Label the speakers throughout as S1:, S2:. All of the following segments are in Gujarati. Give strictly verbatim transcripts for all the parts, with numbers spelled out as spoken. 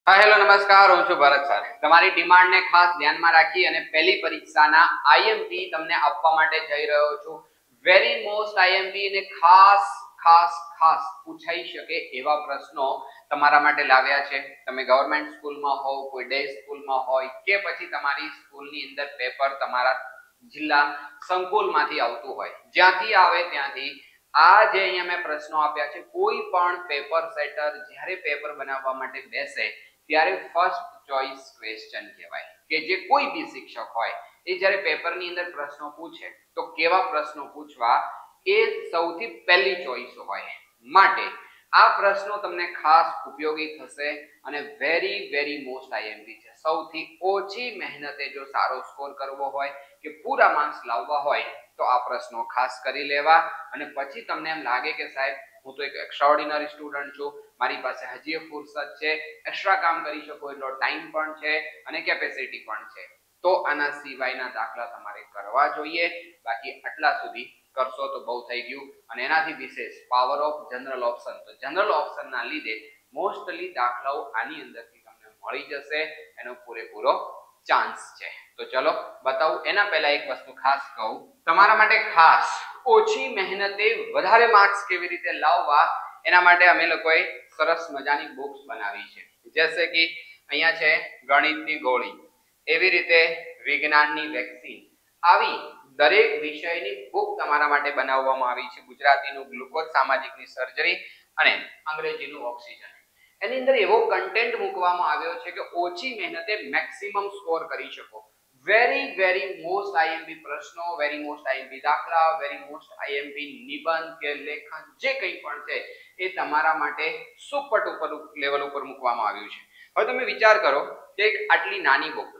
S1: હા હેલો નમસ્કાર, હું છું ભરત સર. તમારી ડિમાન્ડને ખાસ ધ્યાનમાં રાખી અને પહેલી પરીક્ષાના આઈએમપી તમને આપવા માટે જઈ રહ્યો છું. વેરી મોસ્ટ આઈએમપી ને ખાસ ખાસ ખાસ પૂછાઈ શકે એવા પ્રશ્નો તમારા માટે લાવ્યા છે. તમે ગવર્મેન્ટ સ્કૂલમાં હોવ, કોઈ ડે સ્કૂલમાં હોય કે પછી તમારી સ્કૂલની અંદર પેપર તમારા જિલ્લા સંકુલમાંથી આવતું હોય, જ્યાંથી આવે ત્યાંથી આ જે અહીંયા મેં પ્રશ્નો આપ્યા છે, કોઈ પણ પેપર સેટર જ્યારે પેપર બનાવવા માટે બેસે ત્યારે ફર્સ્ટ ચોઇસ ક્વેશ્ચન કહેવાય કે જે કોઈ બી શિક્ષક હોય એ જ્યારે પેપરની અંદર પ્રશ્નો પૂછે તો કેવા પ્રશ્નો પૂછવા એ સૌથી પહેલી ચોઇસ હોય. માટે આ પ્રશ્નો તમને ખાસ ઉપયોગી થશે અને વેરી વેરી મોસ્ટ આઈએમપી છે. સૌથી ઓછી મહેનતે જો સારો સ્કોર કરવો હોય કે પૂરા માર્ક્સ લાવવા હોય તો આ પ્રશ્નો ખાસ કરી લેવા. અને પછી તમને એમ લાગે કે સાહેબ હું તો એક એક્સ્ટ્રાઓર્ડિનરી સ્ટુડન્ટ છું, મારી પાસે હજી ફુરસત છે, એક્સ્ટ્રા કામ કરી શકો એટલો ટાઈમ પણ છે અને કેપેસિટી પણ છે, તો આના સિવાયના દાખલા તમારે કરવા જોઈએ. બાકી આટલા સુધી કરશો તો બહુ થઈ ગયું. અને એનાથી વિશેષ પાવર ઓફ જનરલ ઓપ્શન, તો જનરલ ઓપ્શનના લીધે મોસ્ટલી દાખલાઓ આની અંદરથી તમને મળી જશે, એનો પૂરેપૂરો ચાન્સ છે. તો ચલો બતાવું. એના પહેલા એક વસ્તુ ખાસ કહું તમારા માટે, ખાસ ઓછી મહેનતે વધારે માર્ક્સ કેવી રીતે લાવવા એના માટે અમે લોકોએ સરસ મજાની બુક્સ બનાવી છે. જૈસે કે અહીંયા છે ગણિતની ગોળી, એવી રીતે વિજ્ઞાનની વેક્સિન, આવી દરેક વિષયની બુક તમારા માટે બનાવવામાં આવી છે. ગુજરાતીનું ગ્લુકોઝ, સામાજિકની સર્જરી અને અંગ્રેજીનું ઓક્સિજન. એની અંદર એવો કન્ટેન્ટ મૂકવામાં આવ્યો છે કે ઓછી મહેનતે મેક્સિમમ સ્કોર કરી શકો. વેરી વેરી મોસ્ટ આઈએમપી પ્રશ્નો, વેરી મોસ્ટ આઈએમપી દાખલા, વેરી મોસ્ટ આઈએમપી નિબંધ કે લેખન જે કંઈ પણ છે એ તમારા માટે સુપર ઉપર લેવલ ઉપર મૂકવામાં આવ્યું છે. હવે તમે વિચાર કરો કે એક આટલી નાની બુક,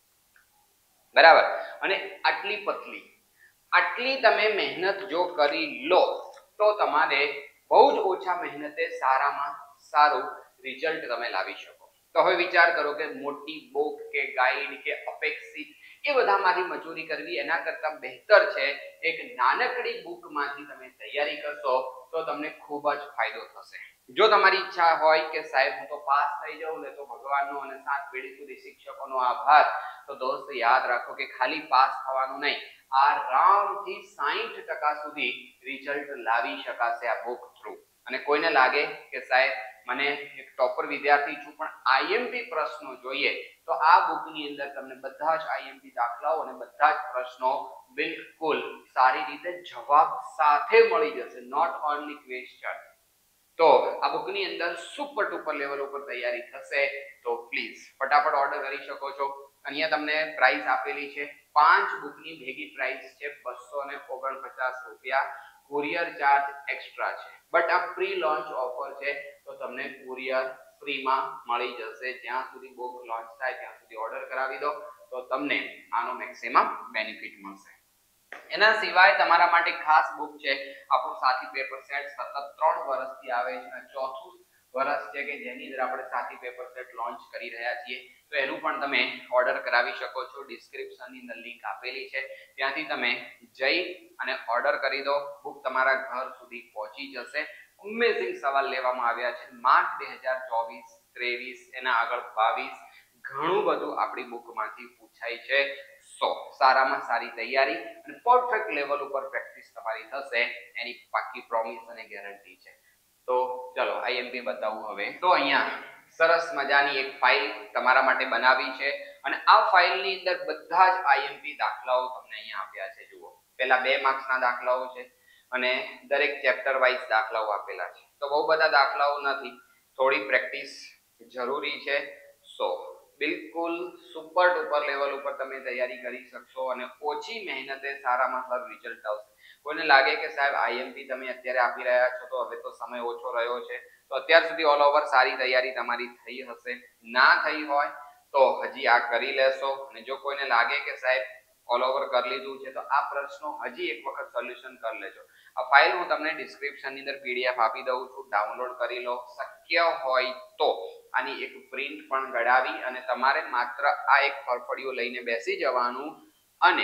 S1: બરાબર, અને આટલી પતલી, આટલી તમે મહેનત જો કરી લો તો તમારે બહુ જ ઓછા મહેનતે સારામાં સારું રિઝલ્ટ તમે લાવી શકો. તો હવે વિચાર કરો કે મોટી બુક કે ગાઈડ કે અપેક્ષિત એ બધામાંથી મજૂરી કરવી એના કરતા બહેતર છે એક નાનકડી બુકમાંથી તમે તૈયારી કરશો તો તમને ખૂબ જ ફાયદો થશે. જો તમારી ઈચ્છા હોય કે સાહેબ હું તો પાસ થઈ જાઉં ને તો ભગવાનનો અને સાત પેઢી સુધી શિક્ષકોનો આભાર, તો દોસ્ત યાદ રાખો કે ખાલી પાસ થવાનું નહીં, આરામથી સાહીઠ ટકા સુધી રિઝલ્ટ લાવી શકાશે આ બુક થ્રુ. અને કોઈને લાગે કે સાહેબ મને એક ટોપર વિદ્યાર્થી છું પણ આઈએમપી પ્રશ્નો જોઈએ, તો આ બુકની અંદર તમને બધા જ આઈએમપી દાખલાઓ અને બધા જ પ્રશ્નો બિલકુલ સારી રીતે જવાબ સાથે મળી જશે, નોટ ઓનલી ક્વેશ્ચન. તો આ બુકની અંદર સુપર ટુપર લેવલ ઉપર તૈયારી થશે. તો પ્લીઝ ફટાફટ ઓર્ડર કરી શકો છો. અહીંયા તમને પ્રાઇસ આપેલી છે, પાંચ બુકની ભેગી પ્રાઇસ છે બસો ને ઓગણપચાસ રૂપિયા. કુરિયર ચાર્જ એક્સ્ટ્રા છે, બટ આ પ્રી લોન્ચ ઓફર છે તો તમને કુરિયર ફ્રીમાં મળી જશે. જ્યાં સુધી બુક લોન્ચ થાય ત્યાં સુધી ઓર્ડર કરાવી દો તો તમને આનો મેક્સિમમ બેનિફિટ મળશે. એના સિવાય તમારા માટે ખાસ બુક છે આપણું સાથી પેપર સેટ, સતત ત્રણ વર્ષથી આવે છે અને ચોથું વર્ષ છે કે જેની અંદર આપણે સાથી પેપર સેટ લોન્ચ કરી રહ્યા છીએ. તો એનું પણ તમે ઓર્ડર કરાવી શકો છો. ડિસ્ક્રિપ્શનની અંદર લિંક આપેલી છે, ત્યાંથી તમે જઈ અને ઓર્ડર કરી દો. બુક તમારા ઘર સુધી પહોંચી જશે. અમેઝિંગ સવાલ લેવામાં આવ્યા છે. માર્ચ બે હજાર ચોવીસ, ત્રેવીસ, એના આગળ બાવીસ, ઘણું બધું આપણી બુકમાંથી પૂછાય છે. સો સારામાં સારી તૈયારી અને પરફેક્ટ લેવલ ઉપર પ્રેક્ટિસ તમારી થશે એની પાકી પ્રોમિસ અને ગેરંટી છે. તો ચલો આઈએમપી બતાવું હવે. તો અહીંયા સરસ મજાની એક ફાઇલ તમારા માટે બનાવી છે અને આ ફાઇલની અંદર બધા જ આઈએમપી દાખલાઓ તમને અહીંયા આપ્યા છે. જુઓ, પહેલા બે માર્ક્સના દાખલાઓ છે અને દરેક ચેપ્ટર વાઇઝ દાખલાઓ આપેલા છે. તો બહુ બધા દાખલાઓ નથી, થોડી પ્રેક્ટિસ જરૂરી છે. સો બિલકુલ સુપર ડુપર લેવલ ઉપર તમે તૈયારી કરી શકશો અને ઓછી મહેનતે સારામાં સારું રિઝલ્ટ આવશે. કોઈને લાગે કે સાહેબ આઈએમપી તમે અત્યારે આપી રહ્યા છો તો હવે તો સમય ઓછો રહ્યો છે, તો અત્યાર સુધી ઓલ ઓવર સારી તૈયારી તમારી થઈ હશે. ના થઈ હોય તો હજી આ કરી લેશો. અને જો કોઈને લાગે કે સાહેબ ઓલ ઓવર કરી લીધું છે તો આ પ્રશ્નો હજી એક વખત સોલ્યુશન કરી લેજો. આ ફાઇલ હું તમને ડિસ્ક્રિપ્શનની અંદર પીડીએફ આપી દઉં છું, ડાઉનલોડ કરી લો. શક્ય હોય તો આની એક પ્રિન્ટ પણ કઢાવી અને તમારે માત્ર આ એક ફળફળિયું લઈને બેસી જવાનું અને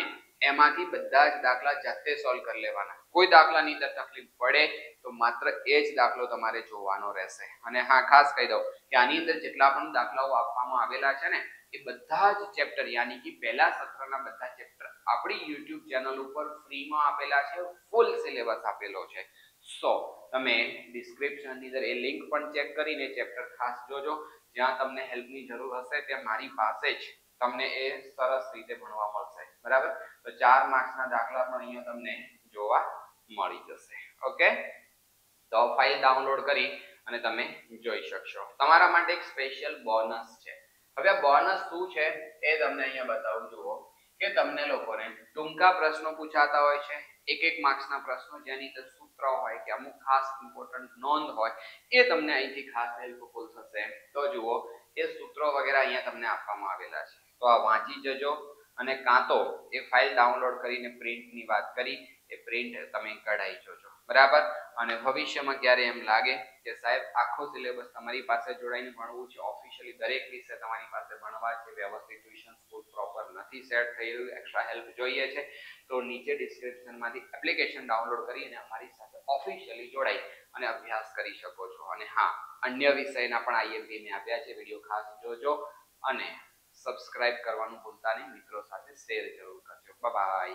S1: એમાંથી બધા જ દાખલા જાતે સોલ્વ કરી લેવાના. કોઈ દાખલાની અંદર તકલીફ પડે તો માત્ર એ જ દાખલો તમારે જોવાનો રહેશે. અને હા, ખાસ કહી દઉં કે આની અંદર જેટલા પણ દાખલાઓ આપવામાં આવેલા છે ને એ બધા જ ચેપ્ટર યાની કે પહેલા સત્રના બધા ચેપ્ટર આપણી યુટ્યુબ ચેનલ ઉપર ફ્રીમાં આપેલા છે. ફૂલ સિલેબસ આપેલો છે. સો તમે ડિસ્ક્રિપ્શનની અંદર એ લિંક પણ ચેક કરીને ચેપ્ટર ખાસ જોજો. જ્યાં તમને હેલ્પની જરૂર હશે ત્યાં મારી પાસે જ તમને એ સરસ રીતે ભણવા મળશે. બરાબર, તો ચાર માર્ક્સના દાખલા પણ અહીંયા તમને જોવા મળી જશે. ઓકે, તો ફાઇલ ડાઉનલોડ કરી અને તમે જોઈ શકશો. તમારા માટે એક સ્પેશિયલ બોનસ છે. હવે આ બોનસ શું છે એ તમને અહીંયા બતાવું. જુઓ કે તમને લોકોને ટૂંકા પ્રશ્નો પૂછાતા હોય છે, એક એક માર્ક્સના પ્રશ્નો જેની અંદર સૂત્ર હોય કે અમુક ખાસ ઇમ્પોર્ટન્ટ નોંધ હોય એ તમને અહીંથી ખાસ હેલ્પફુલ થશે. તો જુઓ એ સૂત્રો વગેરે અહીંયા તમને આપવામાં આવેલા છે. તો આ વાંચી જજો અને કાં તો એ ફાઇલ ડાઉનલોડ કરીને પ્રિન્ટની વાત કરી એ પ્રિન્ટ તમે કઢાઈ જોજો. બરાબર, અને ભવિષ્યમાં ક્યારે એમ લાગે કે સાહેબ આખો સિલેબસ તમારી પાસે જોડાઈને ભણવું છે, ઓફિશિયલી દરેક વિષય તમારી પાસે ભણવા છે, વ્યવસ્થિત ટ્યુશન સ્કૂલ પ્રોપર નથી સેટ થઈ રહ્યું, એક્સ્ટ્રા હેલ્પ જોઈએ છે, તો નીચે ડિસ્ક્રિપ્શનમાંથી એપ્લિકેશન ડાઉનલોડ કરીને અમારી સાથે ઓફિશિયલી જોડાઈ અને અભ્યાસ કરી શકો છો. અને હા, અન્ય વિષયના પણ આઈએમપી મેં આપ્યા છે, વિડીયો ખાસ જોજો અને સબસ્ક્રાઇબ કરવાનું ભૂલતા નહીં. મિત્રો સાથે શેર જરૂર કરજો. Bye by.